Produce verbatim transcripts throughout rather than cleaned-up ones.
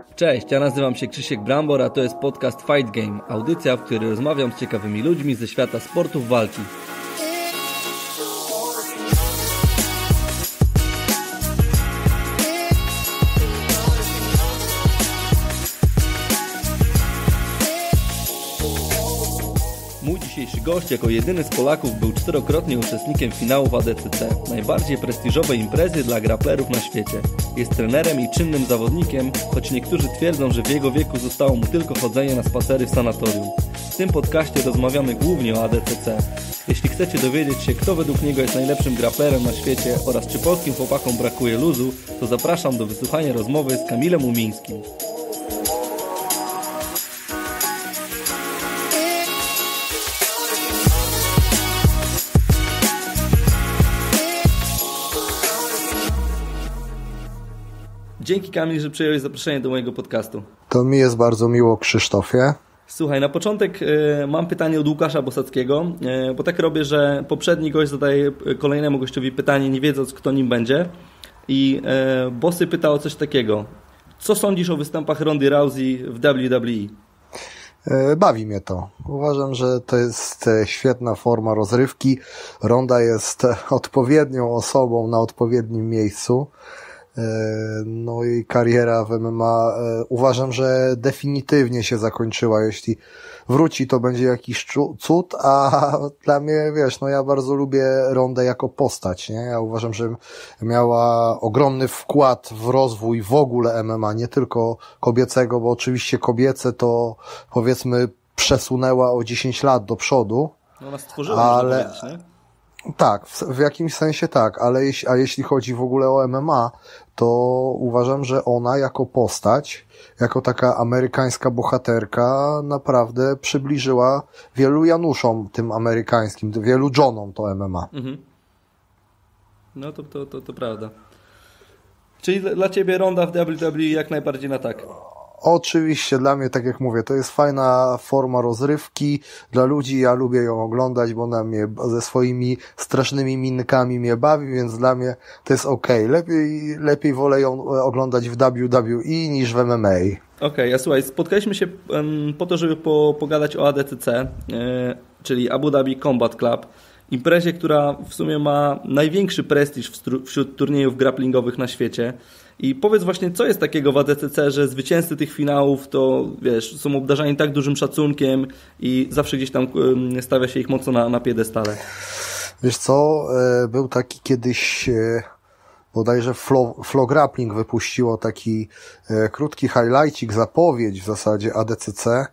Cześć, ja nazywam się Krzysiek Brambor, a to jest podcast Fight Game, audycja, w której rozmawiam z ciekawymi ludźmi ze świata sportów walki. Mój dzisiejszy gość jako jedyny z Polaków był czterokrotnie uczestnikiem finałów A D C C, najbardziej prestiżowej imprezy dla grapplerów na świecie. Jest trenerem i czynnym zawodnikiem, choć niektórzy twierdzą, że w jego wieku zostało mu tylko chodzenie na spacery w sanatorium. W tym podcaście rozmawiamy głównie o A D C C. Jeśli chcecie dowiedzieć się, kto według niego jest najlepszym grapplerem na świecie oraz czy polskim chłopakom brakuje luzu, to zapraszam do wysłuchania rozmowy z Kamilem Umińskim. Dzięki, Kamil, że przyjąłeś zaproszenie do mojego podcastu. To mi jest bardzo miło, Krzysztofie. Słuchaj, na początek y, mam pytanie od Łukasza Bosackiego, y, bo tak robię, że poprzedni gość zadaje kolejnemu gościowi pytanie, nie wiedząc, kto nim będzie. I y, Bosy pytał o coś takiego. Co sądzisz o występach Rondy Rousey w W W E? Bawi mnie to. Uważam, że to jest świetna forma rozrywki. Ronda jest odpowiednią osobą na odpowiednim miejscu. No i kariera w M M A uważam, że definitywnie się zakończyła. Jeśli wróci, to będzie jakiś cud, a dla mnie, wiesz, no ja bardzo lubię Rondę jako postać, nie? Ja uważam, że miała ogromny wkład w rozwój w ogóle M M A, nie tylko kobiecego, bo oczywiście kobiece to, powiedzmy, przesunęła o dziesięć lat do przodu. No ona stworzyła, ale... można powiedzieć, nie? Tak, w, w jakimś sensie tak, ale jeśli, a jeśli chodzi w ogóle o M M A, to uważam, że ona jako postać, jako taka amerykańska bohaterka naprawdę przybliżyła wielu Januszom tym amerykańskim, wielu Johnom to M M A. Mhm. No to, to, to, to prawda. Czyli dla Ciebie Ronda w W W E jak najbardziej na tak? Oczywiście, dla mnie, tak jak mówię, to jest fajna forma rozrywki dla ludzi, ja lubię ją oglądać, bo ona mnie ze swoimi strasznymi minkami mnie bawi, więc dla mnie to jest okej. Okay. Lepiej, lepiej wolę ją oglądać w W W E niż w M M A. Okej, okay, a słuchaj, spotkaliśmy się um, po to, żeby po, pogadać o A D C C, yy, czyli Abu Dhabi Combat Club, imprezie, która w sumie ma największy prestiż wśród turniejów grapplingowych na świecie. I powiedz właśnie, co jest takiego w A D C C, że zwycięzcy tych finałów to, wiesz, są obdarzani tak dużym szacunkiem i zawsze gdzieś tam stawia się ich mocno na, na piedestale. Wiesz co, był taki kiedyś, bodajże Flow, Flow Grappling wypuściło taki krótki highlightcik, zapowiedź w zasadzie A D C C,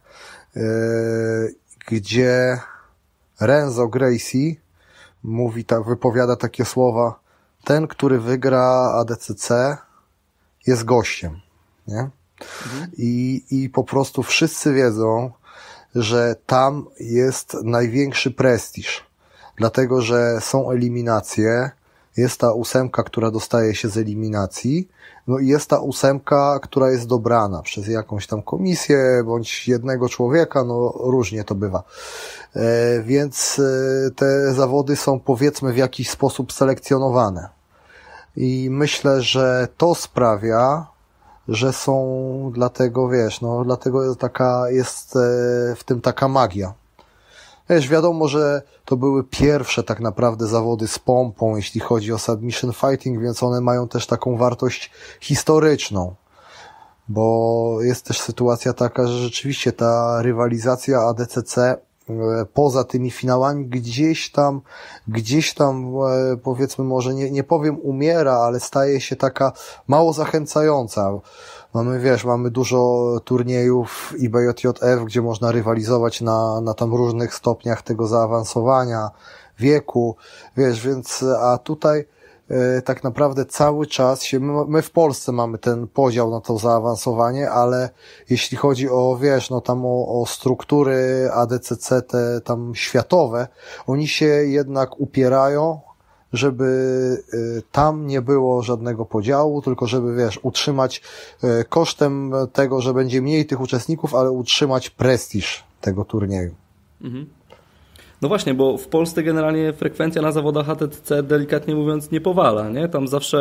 gdzie Renzo Gracie mówi, tak, wypowiada takie słowa: ten, który wygra A D C C, jest gościem, nie? Mhm. I, i po prostu wszyscy wiedzą, że tam jest największy prestiż, dlatego, że są eliminacje, jest ta ósemka, która dostaje się z eliminacji, no i jest ta ósemka, która jest dobrana przez jakąś tam komisję, bądź jednego człowieka, no różnie to bywa. E, więc e, te zawody są, powiedzmy, w jakiś sposób selekcjonowane. I myślę, że to sprawia, że są dlatego, wiesz, no dlatego taka jest w tym taka magia. Wiesz, wiadomo, że to były pierwsze tak naprawdę zawody z pompą, jeśli chodzi o submission fighting, więc one mają też taką wartość historyczną. Bo jest też sytuacja taka, że rzeczywiście ta rywalizacja A D C C poza tymi finałami gdzieś tam, gdzieś tam powiedzmy, może nie, nie powiem umiera, ale staje się taka mało zachęcająca. Mamy, wiesz, mamy dużo turniejów I B J J F, gdzie można rywalizować na, na tam różnych stopniach tego zaawansowania, wieku, wiesz, więc, a tutaj tak naprawdę cały czas się, my w Polsce mamy ten podział na to zaawansowanie, ale jeśli chodzi o, wiesz, no tam o, o struktury A D C C te tam światowe, oni się jednak upierają, żeby tam nie było żadnego podziału, tylko żeby, wiesz, utrzymać kosztem tego, że będzie mniej tych uczestników, ale utrzymać prestiż tego turnieju. Mhm. No właśnie, bo w Polsce generalnie frekwencja na zawodach A D C C, delikatnie mówiąc, nie powala, nie? Tam zawsze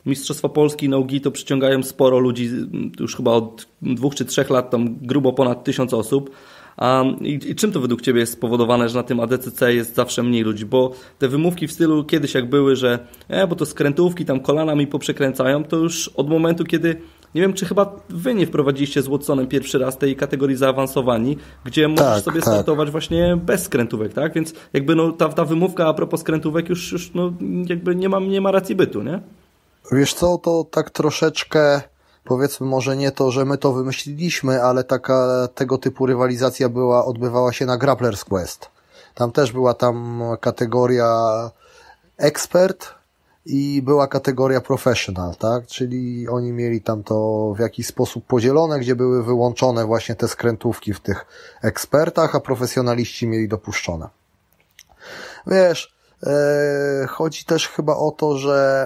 Mistrzostwa Polski nogi to przyciągają sporo ludzi, już chyba od dwóch czy trzech lat tam grubo ponad tysiąc osób. A, i, I czym to według Ciebie jest spowodowane, że na tym A D C C jest zawsze mniej ludzi? Bo te wymówki w stylu kiedyś jak były, że e, bo to skrętówki, tam kolana mi poprzekręcają, to już od momentu, kiedy, nie wiem, czy chyba Wy nie wprowadziliście z Watsonem pierwszy raz tej kategorii zaawansowani, gdzie możesz tak, sobie tak. startować właśnie bez skrętówek, tak? Więc jakby no, ta, ta wymówka a propos skrętówek już, już no, jakby nie ma, nie ma racji bytu, nie? Wiesz co, to tak troszeczkę, powiedzmy może nie to, że my to wymyśliliśmy, ale taka tego typu rywalizacja była, odbywała się na Grapplers Quest. Tam też była tam kategoria ekspert i była kategoria professional, tak? Czyli oni mieli tam to w jakiś sposób podzielone, gdzie były wyłączone właśnie te skrętówki w tych ekspertach, a profesjonaliści mieli dopuszczone. Wiesz, e, chodzi też chyba o to, że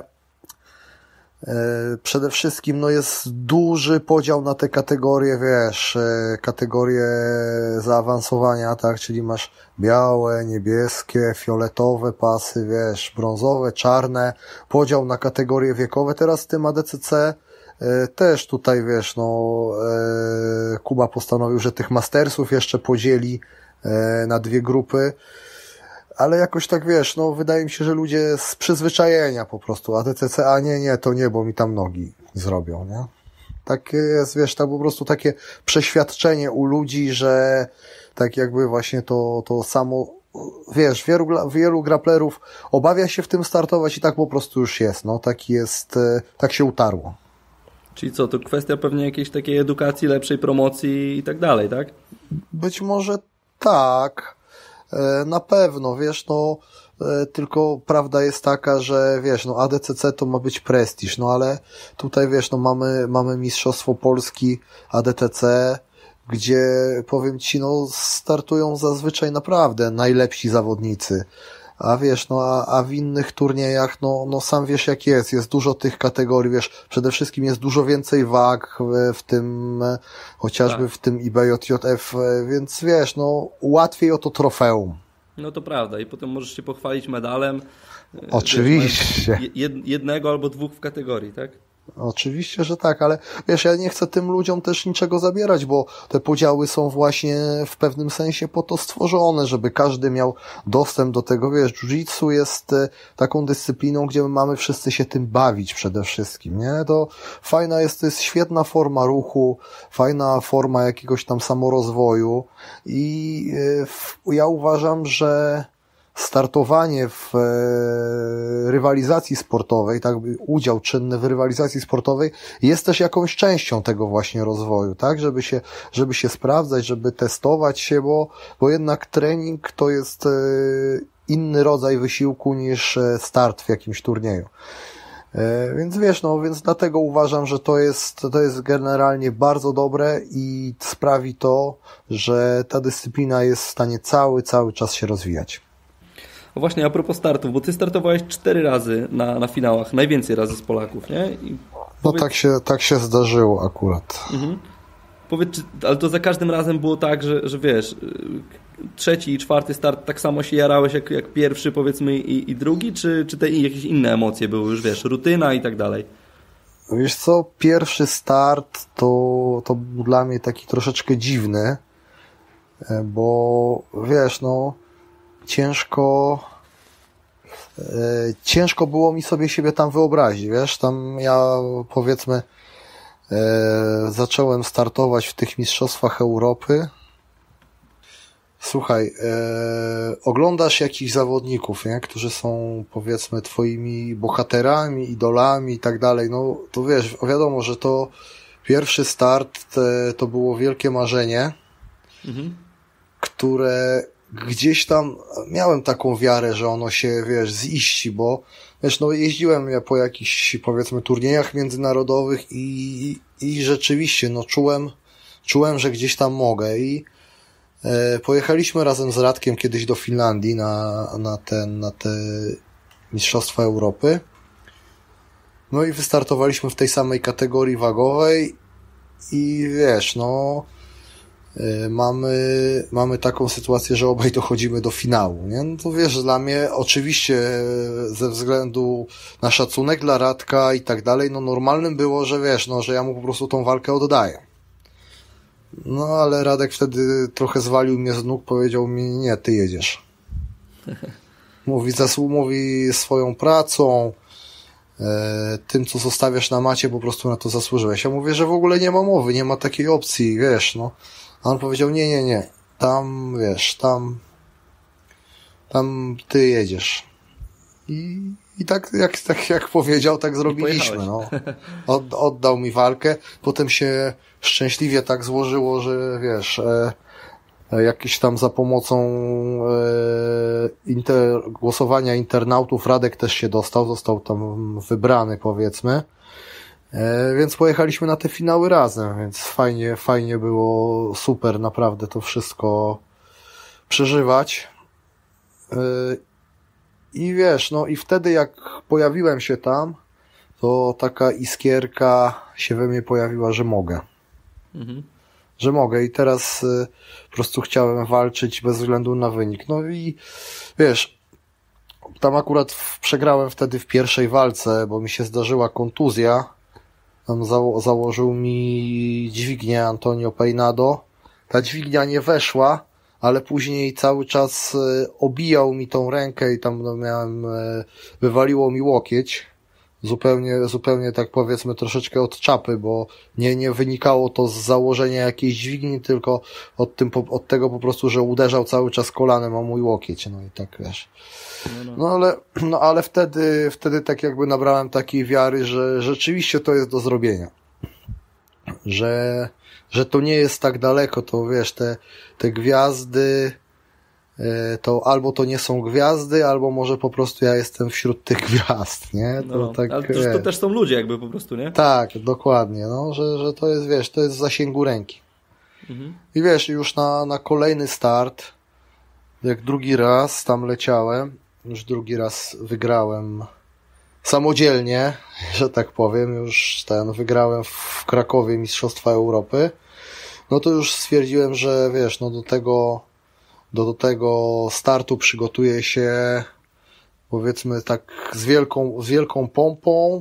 przede wszystkim no jest duży podział na te kategorie, wiesz, kategorie zaawansowania, tak, czyli masz białe, niebieskie, fioletowe pasy, wiesz, brązowe, czarne, podział na kategorie wiekowe. Teraz w tym A D C C też tutaj, wiesz, no Kuba postanowił, że tych mastersów jeszcze podzieli na dwie grupy. Ale jakoś tak, wiesz, no wydaje mi się, że ludzie z przyzwyczajenia po prostu A D C C, a nie, nie, to nie, bo mi tam nogi zrobią, nie? Tak jest, wiesz, tak po prostu takie przeświadczenie u ludzi, że tak jakby właśnie to, to samo, wiesz, wielu, wielu grapplerów obawia się w tym startować i tak po prostu już jest, no, tak jest, tak się utarło. Czyli co, to kwestia pewnie jakiejś takiej edukacji, lepszej promocji i tak dalej, tak? Być może tak. Na pewno, wiesz, no, tylko prawda jest taka, że wiesz, no A D C C to ma być prestiż, no ale tutaj wiesz, no mamy, mamy Mistrzostwo Polski A D C C, gdzie powiem Ci, no startują zazwyczaj naprawdę najlepsi zawodnicy. A wiesz, no a, a w innych turniejach, no, no sam wiesz jak jest, jest dużo tych kategorii, wiesz, przede wszystkim jest dużo więcej wag w, w tym, chociażby tak. w tym I B J J F, więc wiesz, no łatwiej o to trofeum. No to prawda i potem możesz się pochwalić medalem. Oczywiście. Wiesz, jednego albo dwóch w kategorii, tak? Oczywiście, że tak, ale wiesz, ja nie chcę tym ludziom też niczego zabierać, bo te podziały są właśnie w pewnym sensie po to stworzone, żeby każdy miał dostęp do tego, wiesz, jiu-jitsu jest taką dyscypliną, gdzie my mamy wszyscy się tym bawić przede wszystkim, nie? To fajna jest, to jest świetna forma ruchu, fajna forma jakiegoś tam samorozwoju i yy, ja uważam, że startowanie w e, rywalizacji sportowej, tak, udział czynny w rywalizacji sportowej jest też jakąś częścią tego właśnie rozwoju, tak, żeby się, żeby się sprawdzać, żeby testować się, bo, bo jednak trening to jest e, inny rodzaj wysiłku niż start w jakimś turnieju. E, więc wiesz, no, więc dlatego uważam, że to jest, to jest generalnie bardzo dobre i sprawi to, że ta dyscyplina jest w stanie cały, cały czas się rozwijać. No właśnie, a propos startów, bo ty startowałeś cztery razy na, na finałach, najwięcej razy z Polaków, nie? I no powiedz... tak się, tak się zdarzyło akurat. Mhm. Powiedz, czy, ale to za każdym razem było tak, że, że wiesz, trzeci i czwarty start tak samo się jarałeś jak, jak pierwszy, powiedzmy, i, i drugi, czy, czy te jakieś inne emocje były już, wiesz, rutyna i tak dalej? Wiesz co, pierwszy start to, to był dla mnie taki troszeczkę dziwny, bo wiesz, no ciężko e, ciężko było mi sobie siebie tam wyobrazić, wiesz, tam ja powiedzmy e, zacząłem startować w tych mistrzostwach Europy. Słuchaj, e, oglądasz jakichś zawodników, nie, którzy są powiedzmy twoimi bohaterami, idolami i tak dalej, no to wiesz, wiadomo, że to pierwszy start te, to było wielkie marzenie, mhm. które gdzieś tam miałem taką wiarę, że ono się, wiesz, ziści, bo wiesz, no jeździłem ja po jakichś, powiedzmy, turniejach międzynarodowych i, i rzeczywiście, no czułem, czułem, że gdzieś tam mogę i e, pojechaliśmy razem z Radkiem kiedyś do Finlandii na, na ten, na te Mistrzostwa Europy. No i wystartowaliśmy w tej samej kategorii wagowej i wiesz, no mamy, mamy taką sytuację, że obaj dochodzimy do finału, nie? No to wiesz, dla mnie oczywiście ze względu na szacunek dla Radka i tak dalej, no normalnym było, że wiesz, no, że ja mu po prostu tą walkę oddaję. No ale Radek wtedy trochę zwalił mnie z nóg, powiedział mi, nie, ty jedziesz. Mówi, zasłu- mówi swoją pracą, e, tym, co zostawiasz na macie, po prostu na to zasłużyłeś. Ja mówię, że w ogóle nie ma mowy, nie ma takiej opcji, wiesz, no. A on powiedział, nie, nie, nie, tam, wiesz, tam, tam ty jedziesz. I, i tak, jak, tak jak powiedział, tak zrobiliśmy, no. Od, oddał mi walkę, potem się szczęśliwie tak złożyło, że wiesz, e, jakieś tam za pomocą e, inter, głosowania internautów Radek też się dostał, został tam wybrany, powiedzmy. E, więc pojechaliśmy na te finały razem, więc fajnie, fajnie było, super naprawdę to wszystko przeżywać. E, I wiesz, no i wtedy jak pojawiłem się tam, to taka iskierka się we mnie pojawiła, że mogę. Mhm. Że mogę i teraz y, po prostu chciałem walczyć bez względu na wynik. No i wiesz, tam akurat w, przegrałem wtedy w pierwszej walce, bo mi się zdarzyła kontuzja. Tam zało, założył mi dźwignię Antonio Peinado. Ta dźwignia nie weszła, ale później cały czas y, obijał mi tą rękę i tam no, miałem, y, wywaliło mi łokieć. Zupełnie, zupełnie tak powiedzmy troszeczkę od czapy, bo nie, nie wynikało to z założenia jakiejś dźwigni, tylko od, tym, od tego po prostu, że uderzał cały czas kolanem o mój łokieć, no i tak wiesz. No, no. no ale, no ale wtedy, wtedy tak jakby nabrałem takiej wiary, że rzeczywiście to jest do zrobienia. Że, że to nie jest tak daleko, to wiesz, te, te gwiazdy, to albo to nie są gwiazdy, albo może po prostu ja jestem wśród tych gwiazd, nie? To no, tak, ale to, to też są ludzie jakby po prostu, nie? Tak, dokładnie, no, że, że to jest, wiesz, to jest w zasięgu ręki. Mhm. I wiesz, już na, na kolejny start, jak drugi raz tam leciałem, już drugi raz wygrałem samodzielnie, że tak powiem, już ten, wygrałem w Krakowie Mistrzostwa Europy, no to już stwierdziłem, że wiesz, no do tego Do, do tego startu przygotuję się, powiedzmy tak z wielką, z wielką pompą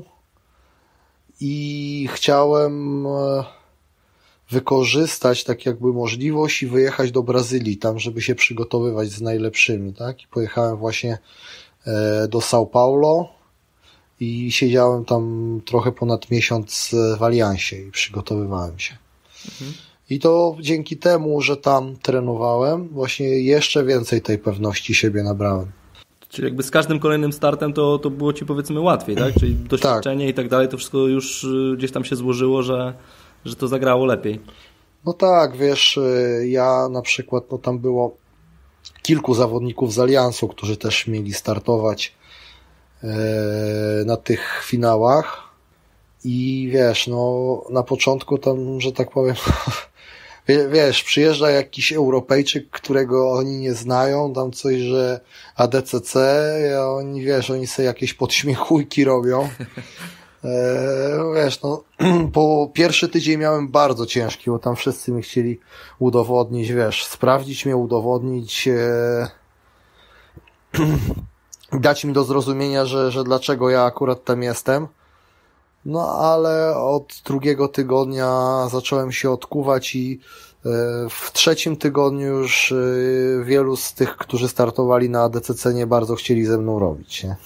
i chciałem wykorzystać tak jakby możliwość i wyjechać do Brazylii tam, żeby się przygotowywać z najlepszymi, tak? I pojechałem właśnie do São Paulo i siedziałem tam trochę ponad miesiąc w Aliansie i przygotowywałem się. Mhm. I to dzięki temu, że tam trenowałem, właśnie jeszcze więcej tej pewności siebie nabrałem. Czyli jakby z każdym kolejnym startem to, to było ci powiedzmy łatwiej, tak? Czyli doświadczenie tak. I tak dalej, to wszystko już gdzieś tam się złożyło, że, że to zagrało lepiej. No tak, wiesz, ja na przykład, no tam było kilku zawodników z Aliansu, którzy też mieli startować na tych finałach. I wiesz, no na początku tam, że tak powiem, wiesz, przyjeżdża jakiś Europejczyk, którego oni nie znają, tam coś, że A D C C, a oni, wiesz, oni sobie jakieś podśmiechujki robią. E, wiesz, no, po pierwszy tydzień miałem bardzo ciężki, bo tam wszyscy mi chcieli udowodnić, wiesz, sprawdzić mnie, udowodnić, e, dać mi do zrozumienia, że, że dlaczego ja akurat tam jestem. No ale od drugiego tygodnia zacząłem się odkuwać i w trzecim tygodniu już wielu z tych, którzy startowali na A D C C nie bardzo chcieli ze mną robić, nie?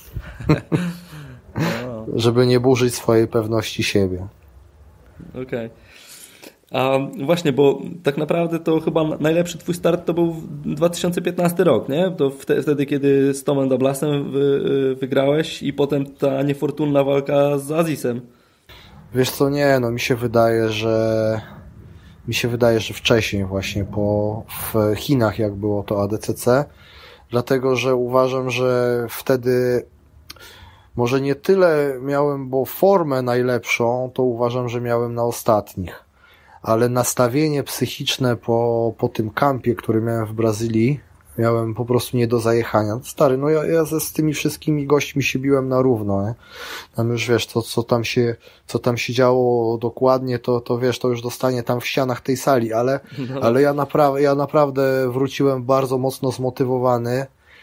No. Żeby nie burzyć swojej pewności siebie. Okej. Okay. A właśnie, bo tak naprawdę to chyba najlepszy twój start to był dwa tysiące piętnasty rok, nie? To wtedy, kiedy z Tomem Douglasem wy, wygrałeś i potem ta niefortunna walka z Azizem. Wiesz co, nie, no mi się wydaje, że mi się wydaje, że wcześniej właśnie po w Chinach jak było to A D C C, dlatego, że uważam, że wtedy może nie tyle miałem, bo formę najlepszą, to uważam, że miałem na ostatnich. Ale nastawienie psychiczne po, po tym kampie, który miałem w Brazylii, miałem po prostu nie do zajechania. Stary, no ja, ja ze z tymi wszystkimi gośćmi się biłem na równo, nie? Tam już wiesz, to co tam się, co tam się działo dokładnie, to, to wiesz, to już dostanie tam w ścianach tej sali, ale, no. ale ja naprawdę, ja naprawdę wróciłem bardzo mocno zmotywowany.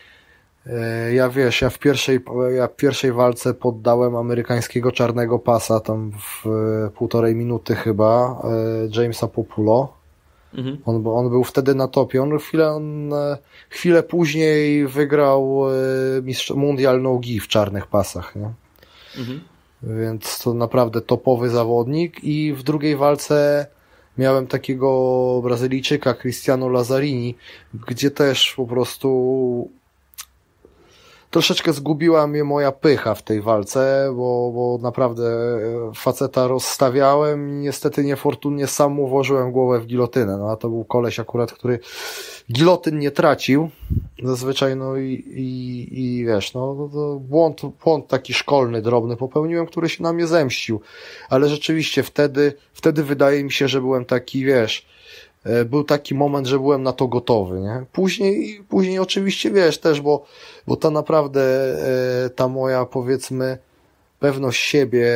Ja wiesz, ja w pierwszej, ja w pierwszej walce poddałem amerykańskiego czarnego pasa, tam w półtorej minuty chyba, Jamesa Populo. Mhm. On, on był wtedy na topie. On chwilę, on chwilę później wygrał mistrz, mundial no-gi w czarnych pasach, nie? Mhm. Więc to naprawdę topowy zawodnik. I w drugiej walce miałem takiego Brazylijczyka, Cristiano Lazzarini, gdzie też po prostu troszeczkę zgubiła mnie moja pycha w tej walce, bo, bo naprawdę faceta rozstawiałem i niestety niefortunnie sam mu włożyłem głowę w gilotynę. No a to był koleś akurat, który gilotyn nie tracił zazwyczaj, no i, i, i wiesz, no to błąd, błąd taki szkolny, drobny popełniłem, który się na mnie zemścił. Ale rzeczywiście wtedy, wtedy wydaje mi się, że byłem taki, wiesz, był taki moment, że byłem na to gotowy, nie? Później, później oczywiście wiesz też, bo, bo ta naprawdę, ta moja powiedzmy pewność siebie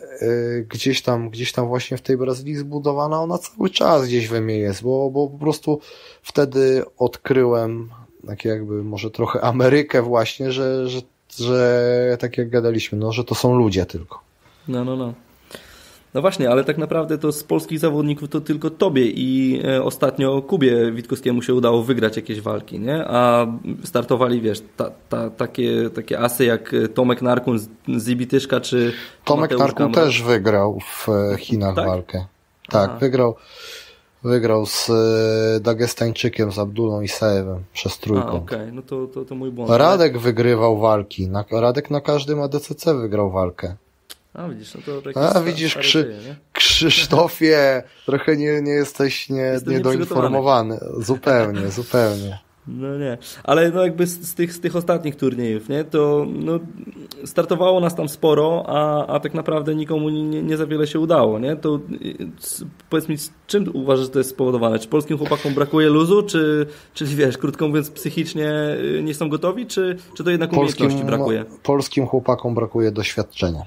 gdzieś tam, gdzieś tam właśnie w tej Brazylii zbudowana, ona cały czas gdzieś we mnie jest, bo, bo po prostu wtedy odkryłem tak jakby może trochę Amerykę właśnie, że, że, że tak jak gadaliśmy, no, że to są ludzie tylko. No, no, no. No właśnie, ale tak naprawdę to z polskich zawodników to tylko tobie i e, ostatnio Kubie Witkowskiemu się udało wygrać jakieś walki, nie? A startowali, wiesz, ta, ta, takie, takie asy jak Tomek Narkun, Zibi Tyszka czy Tomek Narkun też wygrał w Chinach tak? walkę. Tak, Aha. wygrał wygrał z Dagestańczykiem, z Abdulą Isajewem przez trójką. A, okej, okay. No to, to, to mój błąd. Radek ale... wygrywał walki. Na, Radek na każdym A D C C wygrał walkę. A widzisz, no to A star, widzisz, Krzy, nie? Krzysztofie, trochę nie, nie jesteś nie, niedoinformowany. Zupełnie, zupełnie. No nie, ale no jakby z, z, tych, z tych ostatnich turniejów, nie, to no, startowało nas tam sporo, a, a tak naprawdę nikomu nie, nie za wiele się udało, nie? To powiedz mi, z czym uważasz, że to jest spowodowane? Czy polskim chłopakom brakuje luzu, czy, czyli wiesz, krótko mówiąc, psychicznie nie są gotowi, czy, czy to jednak umiejętności polskim, brakuje? Polskim chłopakom brakuje doświadczenia.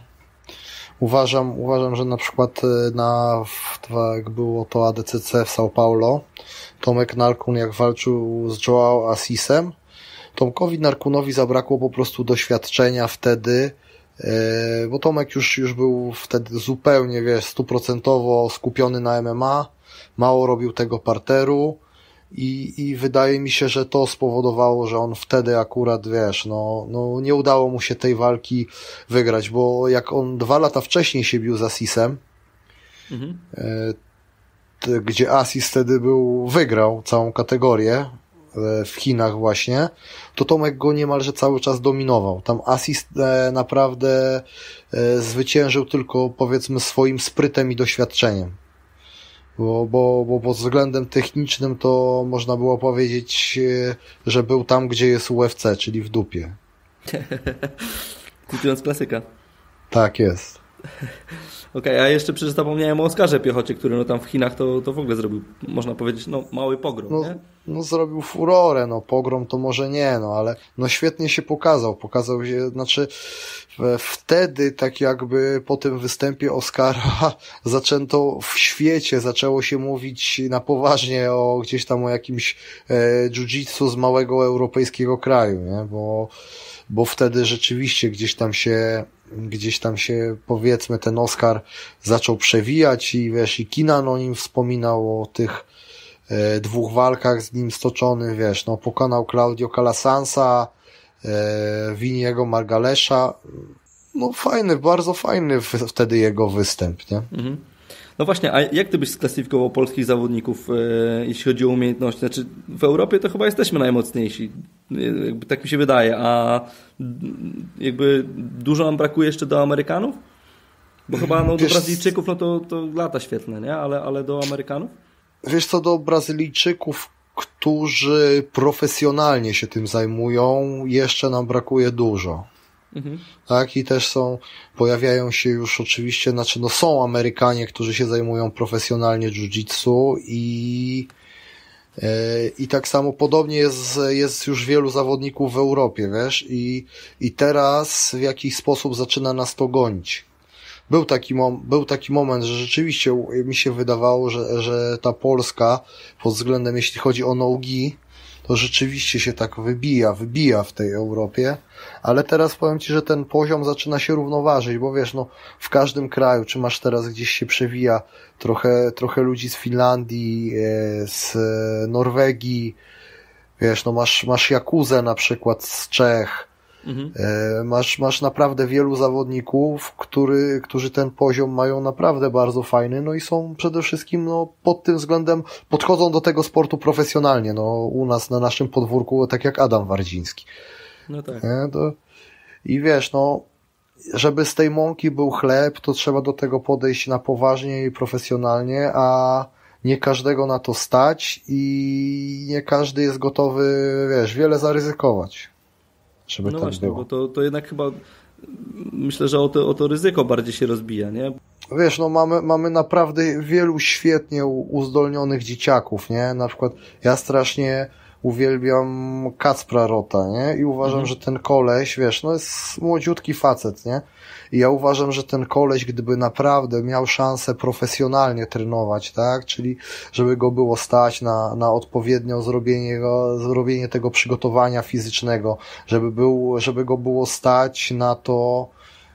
Uważam, uważam, że na przykład na, jak było to A D C C w São Paulo, Tomek Narkun jak walczył z João Assisem, Tomkowi Narkunowi zabrakło po prostu doświadczenia wtedy, bo Tomek już, już był wtedy zupełnie, wiesz, stuprocentowo skupiony na M M A, mało robił tego parteru i, i wydaje mi się, że to spowodowało, że on wtedy akurat, wiesz, no, no nie udało mu się tej walki wygrać, bo jak on dwa lata wcześniej się bił z Assisem, mhm. t, gdzie Assis wtedy był, wygrał całą kategorię w Chinach właśnie, to Tomek go niemalże cały czas dominował. Tam Assis e, naprawdę e, zwyciężył tylko, powiedzmy, swoim sprytem i doświadczeniem. Bo, bo, bo pod względem technicznym to można było powiedzieć, że był tam, gdzie jest U F C, czyli w dupie. Cytując klasyka. Tak jest. Okej, okay, a jeszcze przecież zapomniałem o Oskarze Piechocie, który no tam w Chinach to, to w ogóle zrobił, można powiedzieć, no mały pogrom, no, nie? No zrobił furorę, no pogrom to może nie, no ale no świetnie się pokazał, pokazał się, znaczy wtedy tak jakby po tym występie Oskara zaczęto w świecie, zaczęło się mówić na poważnie o gdzieś tam o jakimś e, jiu-jitsu z małego europejskiego kraju, nie? Bo, bo wtedy rzeczywiście gdzieś tam się gdzieś tam się, powiedzmy, ten Oskar zaczął przewijać i wiesz, i Kinan o nim wspominał, o tych e, dwóch walkach z nim stoczonych, wiesz, no pokonał Claudio Calasansa, e, Winiego Margalesza, no fajny, bardzo fajny w, wtedy jego występ, nie? Mhm. No właśnie, a jak ty byś sklasyfikował polskich zawodników, e, jeśli chodzi o umiejętności? Znaczy, w Europie to chyba jesteśmy najmocniejsi, jakby tak mi się wydaje, a jakby dużo nam brakuje jeszcze do Amerykanów? Bo chyba no, do Brazylijczyków no to, to lata świetne, nie? Ale, ale do Amerykanów? Wiesz co, do Brazylijczyków, którzy profesjonalnie się tym zajmują, jeszcze nam brakuje dużo. Mhm. Tak, i też są, pojawiają się już oczywiście, znaczy no są Amerykanie, którzy się zajmują profesjonalnie jiu-jitsu i I tak samo podobnie jest, jest już wielu zawodników w Europie, wiesz, i, i teraz w jakiś sposób zaczyna nas to gonić. Był taki, mom, był taki moment, że rzeczywiście mi się wydawało, że, że ta Polska pod względem, jeśli chodzi o nogi, to rzeczywiście się tak wybija, wybija w tej Europie, ale teraz powiem Ci, że ten poziom zaczyna się równoważyć, bo wiesz, no w każdym kraju, czy masz teraz gdzieś się przewija trochę, trochę ludzi z Finlandii, z Norwegii, wiesz, no masz, masz Jakuzę na przykład z Czech, mhm. masz, masz naprawdę wielu zawodników, który, którzy ten poziom mają naprawdę bardzo fajny, no i są przede wszystkim, no pod tym względem podchodzą do tego sportu profesjonalnie, no u nas na naszym podwórku, tak jak Adam Wardziński. No tak. Nie, to... I wiesz, no, żeby z tej mąki był chleb, to trzeba do tego podejść na poważnie i profesjonalnie, a nie każdego na to stać i nie każdy jest gotowy, wiesz, wiele zaryzykować, żeby no tak właśnie, było. Bo to, to jednak chyba myślę, że o to, o to ryzyko bardziej się rozbija, nie? Wiesz, no mamy, mamy naprawdę wielu świetnie uzdolnionych dzieciaków, nie? Na przykład ja strasznie uwielbiam Kacpra Rota, nie? I uważam, mhm. że ten koleś, wiesz, no jest młodziutki facet, nie? I ja uważam, że ten koleś, gdyby naprawdę miał szansę profesjonalnie trenować, tak? Czyli żeby go było stać na, na odpowiednio zrobienie, go, zrobienie tego przygotowania fizycznego, żeby był, żeby go było stać na to,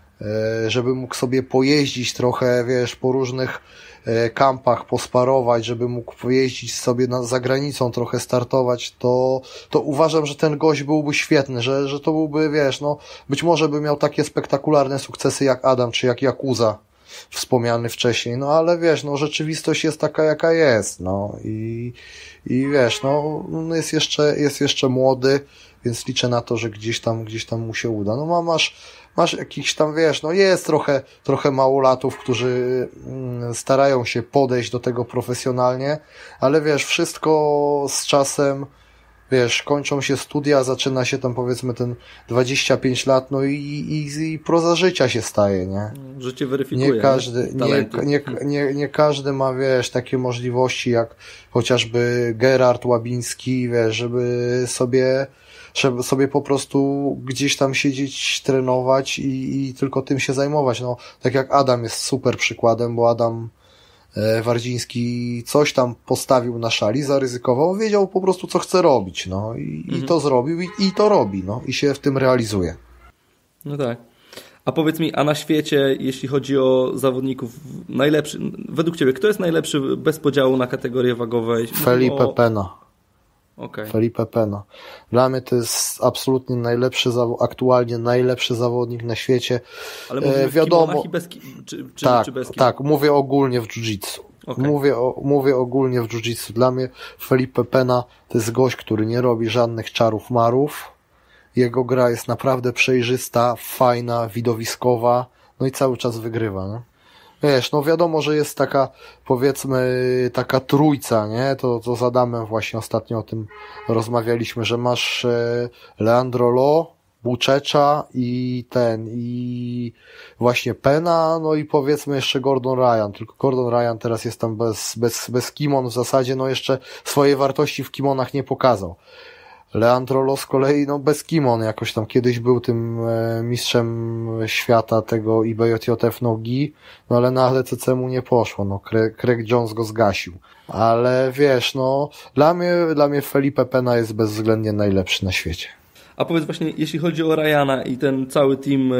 żeby mógł sobie pojeździć trochę, wiesz, po różnych kampach, posparować, żeby mógł pojeździć sobie na, za granicą, trochę startować, to, to uważam, że ten gość byłby świetny, że, że to byłby, wiesz, no, być może by miał takie spektakularne sukcesy jak Adam, czy jak Jakuza wspomniany wcześniej, no ale wiesz, no, rzeczywistość jest taka, jaka jest, no, i, i wiesz, no, jest jeszcze, jest jeszcze młody, więc liczę na to, że gdzieś tam, gdzieś tam mu się uda. No, ma, masz, masz jakiś tam, wiesz, no jest trochę, trochę małolatów, którzy starają się podejść do tego profesjonalnie, ale wiesz, wszystko z czasem, wiesz, kończą się studia, zaczyna się tam powiedzmy ten dwadzieścia pięć lat, no i, i, i proza życia się staje, nie? Życie weryfikuje. Nie każdy, nie, nie, nie, nie każdy ma, wiesz, takie możliwości jak chociażby Gerard Łabiński, wiesz, żeby sobie żeby sobie po prostu gdzieś tam siedzieć, trenować i, i tylko tym się zajmować. No, tak jak Adam jest super przykładem, bo Adam e, Wardziński coś tam postawił na szali, zaryzykował, wiedział po prostu, co chce robić, no i, mhm. i to zrobił i, i to robi, no i się w tym realizuje. No tak. A powiedz mi, a na świecie, jeśli chodzi o zawodników, najlepszy, według Ciebie, kto jest najlepszy bez podziału na kategorie wagowe? Felipe o... Pena. Okay. Felipe Pena. Dla mnie to jest absolutnie najlepszy, aktualnie najlepszy zawodnik na świecie. Ale mówimy e, wiadomo, w bez, czy, czy, tak, czy bez tak, mówię ogólnie w jiu-jitsu. Okay. Mówię, o, mówię ogólnie w jiu-jitsu. Dla mnie Felipe Pena to jest gość, który nie robi żadnych czarów marów. Jego gra jest naprawdę przejrzysta, fajna, widowiskowa, no i cały czas wygrywa, nie? Wiesz, no wiadomo, że jest taka, powiedzmy, taka trójca, nie? To, to z Adamem właśnie ostatnio o tym rozmawialiśmy, że masz e, Leandro Lo, Buczecza i ten, i właśnie Pena, no i powiedzmy jeszcze Gordon Ryan, tylko Gordon Ryan teraz jest tam bez, bez, bez kimon w zasadzie, no jeszcze swojej wartości w kimonach nie pokazał. Leandro Lo z kolei, no bez kimon jakoś tam kiedyś był tym e, mistrzem świata tego I B J J F nogi, no ale na A D C C mu nie poszło, no Craig, Craig Jones go zgasił. Ale wiesz, no dla mnie, dla mnie Felipe Pena jest bezwzględnie najlepszy na świecie. A powiedz właśnie, jeśli chodzi o Ryana i ten cały team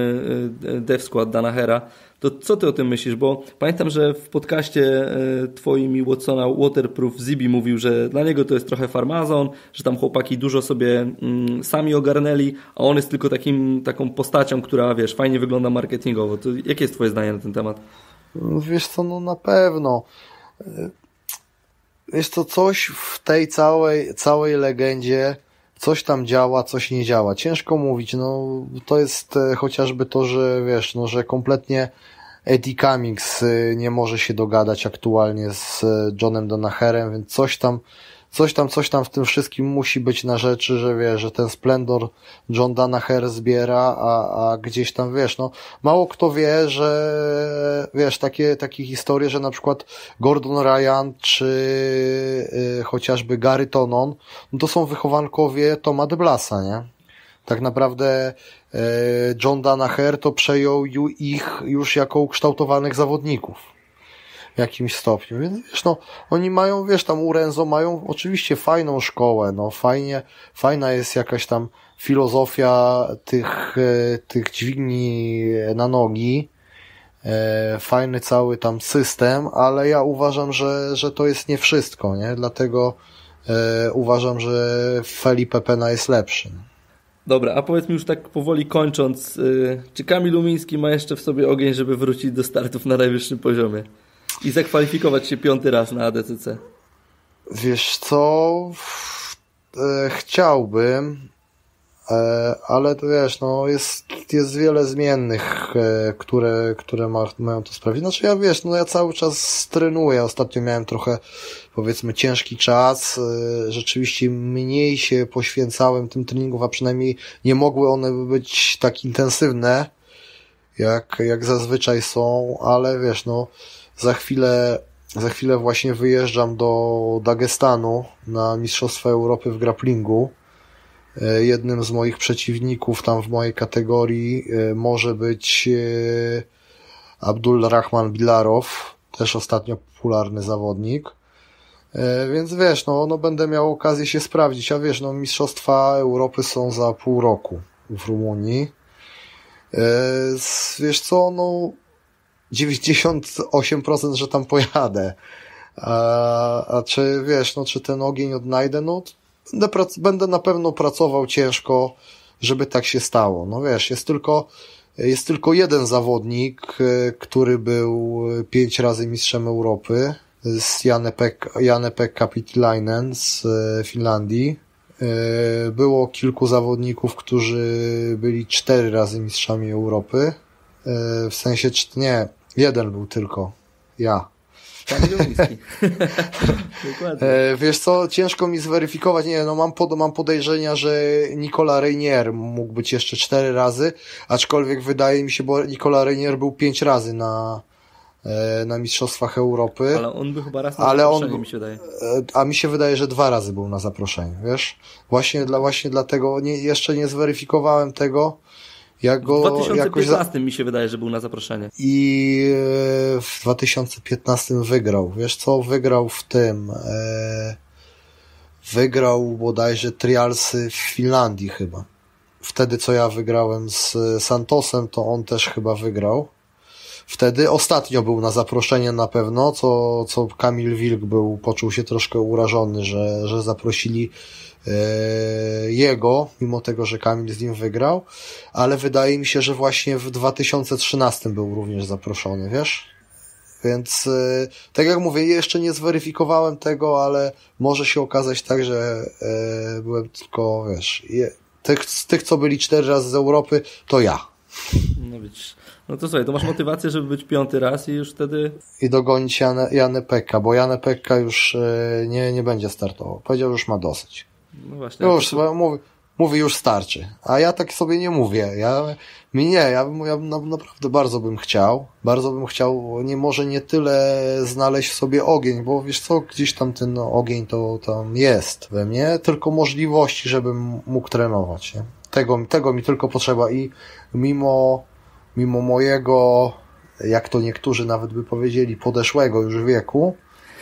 Death Squad Danahera, to co ty o tym myślisz? Bo pamiętam, że w podcaście twoim i Watsona Waterproof Zibi mówił, że dla niego to jest trochę farmazon, że tam chłopaki dużo sobie mm, sami ogarnęli, a on jest tylko takim, taką postacią, która, wiesz, fajnie wygląda marketingowo. To jakie jest twoje zdanie na ten temat? No wiesz co, no na pewno. Wiesz co, coś w tej całej, całej legendzie coś tam działa, coś nie działa. Ciężko mówić, no to jest e, chociażby to, że wiesz, no że kompletnie Eddie Cummings e, nie może się dogadać aktualnie z e, Johnem Danaherem, więc coś tam, coś tam, coś tam w tym wszystkim musi być na rzeczy, że wiesz, że ten Splendor John Danaher zbiera, a, a gdzieś tam wiesz, no mało kto wie, że wiesz, takie, takie historie, że na przykład Gordon Ryan czy y, chociażby Gary Tonon, no to są wychowankowie Toma DeBlasa, nie? Tak naprawdę y, John Danaher to przejął ju, ich już jako ukształtowanych zawodników w jakimś stopniu, więc wiesz, no, oni mają, wiesz, tam u Renzo mają oczywiście fajną szkołę, no, fajnie, fajna jest jakaś tam filozofia tych, tych dźwigni na nogi, e, fajny cały tam system, ale ja uważam, że, że to jest nie wszystko, nie, dlatego e, uważam, że Felipe Pena jest lepszy. Dobra, a powiedz mi już tak powoli kończąc, yy, czy Kamil Umiński ma jeszcze w sobie ogień, żeby wrócić do startów na najwyższym poziomie i zakwalifikować się piąty raz na A D C C? Wiesz co, e, chciałbym, e, ale to wiesz, no jest, jest wiele zmiennych, e, które, które ma, mają to sprawić. Znaczy ja wiesz, no ja cały czas trenuję, ostatnio miałem trochę, powiedzmy, ciężki czas, e, rzeczywiście mniej się poświęcałem tym treningom, a przynajmniej nie mogły one być tak intensywne, jak, jak zazwyczaj są, ale wiesz, no za chwilę Za chwilę właśnie wyjeżdżam do Dagestanu na Mistrzostwa Europy w grapplingu. Jednym z moich przeciwników tam w mojej kategorii może być Abdul Rahman Bilarow, też ostatnio popularny zawodnik. Więc wiesz, no, no będę miał okazję się sprawdzić, a wiesz, no Mistrzostwa Europy są za pół roku w Rumunii. Wiesz co, no dziewięćdziesiąt osiem procent, że tam pojadę. A, a czy wiesz, no czy ten ogień odnajdę? No będę, prac- będę na pewno pracował ciężko, żeby tak się stało. No wiesz, jest tylko, jest tylko jeden zawodnik, który był pięć razy mistrzem Europy. To jest Jan-Pekka Pietiläinen z Finlandii. Było kilku zawodników, którzy byli cztery razy mistrzami Europy. W sensie, nie, jeden był tylko. Ja. Wiesz co, ciężko mi zweryfikować, nie, no mam, pod, mam podejrzenia, że Nicolas Reinier mógł być jeszcze cztery razy, aczkolwiek wydaje mi się, bo Nicolas Reinier był pięć razy na, na Mistrzostwach Europy. Ale on był chyba raz na ale zaproszeniu, on, mi się wydaje. A mi się wydaje, że dwa razy był na zaproszeniu, wiesz? Właśnie, dla, właśnie dlatego nie, jeszcze nie zweryfikowałem tego. Ja go w dwa tysiące piętnastym za... mi się wydaje, że był na zaproszenie. I w dwa tysiące piętnastym wygrał. Wiesz co? Wygrał w tym. E... Wygrał bodajże trialsy w Finlandii chyba. Wtedy co ja wygrałem z Santosem, to on też chyba wygrał. Wtedy ostatnio był na zaproszenie na pewno, co, co Kamil Wilk był, poczuł się troszkę urażony, że, że zaprosili jego, mimo tego, że Kamil z nim wygrał, ale wydaje mi się, że właśnie w dwa tysiące trzynastym był również zaproszony, wiesz? Więc tak jak mówię, jeszcze nie zweryfikowałem tego, ale może się okazać tak, że byłem tylko, wiesz, tych, z tych, co byli cztery razy z Europy, to ja. No widzisz. No to słuchaj, to masz motywację, żeby być piąty raz i już wtedy... I dogonić Janę, Janę Pekka, bo Janę Pekka już nie, nie będzie startował. Powiedział, że już ma dosyć. No właśnie. Już, to... mówi, mówi już starczy. A ja tak sobie nie mówię. Ja, mi nie, ja, ja naprawdę bardzo bym chciał. Bardzo bym chciał, nie może nie tyle znaleźć w sobie ogień, bo wiesz co, gdzieś tam ten ogień to tam jest we mnie, tylko możliwości, żebym mógł trenować. Nie? Tego, tego mi tylko potrzeba i mimo, mimo mojego, jak to niektórzy nawet by powiedzieli, podeszłego już wieku,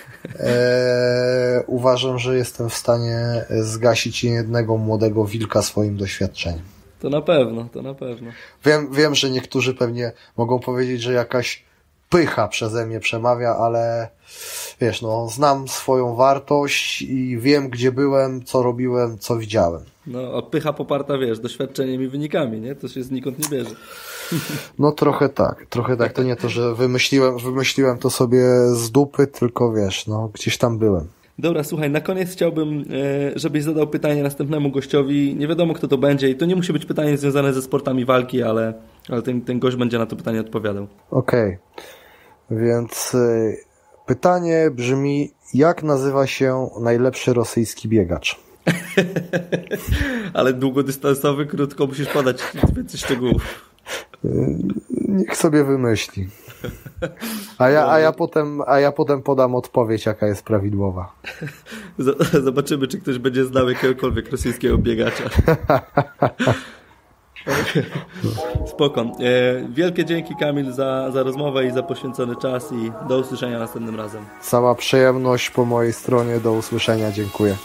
Eee, uważam, że jestem w stanie zgasić jednego młodego wilka swoim doświadczeniem. To na pewno, to na pewno. Wiem, wiem, że niektórzy pewnie mogą powiedzieć, że jakaś pycha przeze mnie przemawia, ale wiesz, no, znam swoją wartość i wiem, gdzie byłem, co robiłem, co widziałem. No, a pycha poparta, wiesz, doświadczeniem i wynikami, nie? To się znikąd nie bierze. No trochę tak, trochę tak. To nie to, że wymyśliłem, wymyśliłem to sobie z dupy, tylko wiesz, no gdzieś tam byłem. Dobra, słuchaj, na koniec chciałbym, żebyś zadał pytanie następnemu gościowi. Nie wiadomo, kto to będzie i to nie musi być pytanie związane ze sportami walki, ale, ale ten, ten gość będzie na to pytanie odpowiadał. Okej, okay. Więc y, Pytanie brzmi, jak nazywa się najlepszy rosyjski biegacz? Ale długodystansowy, krótko, musisz podać więcej szczegółów. Niech sobie wymyśli. A ja, a ja, potem, a ja potem podam odpowiedź, jaka jest prawidłowa. Zobaczymy, czy ktoś będzie znał jakiegokolwiek rosyjskiego biegacza. Spoko. Wielkie dzięki, Kamil, za, za rozmowę i za poświęcony czas i do usłyszenia następnym razem. Sama przyjemność po mojej stronie. Do usłyszenia. Dziękuję.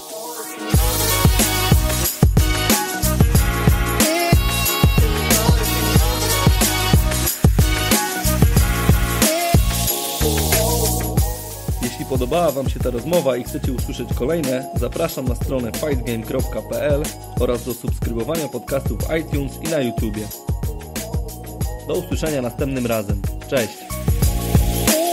Jeśli podobała Wam się ta rozmowa i chcecie usłyszeć kolejne, zapraszam na stronę fightgame kropka p l oraz do subskrybowania podcastów w iTunes i na YouTubie. Do usłyszenia następnym razem. Cześć!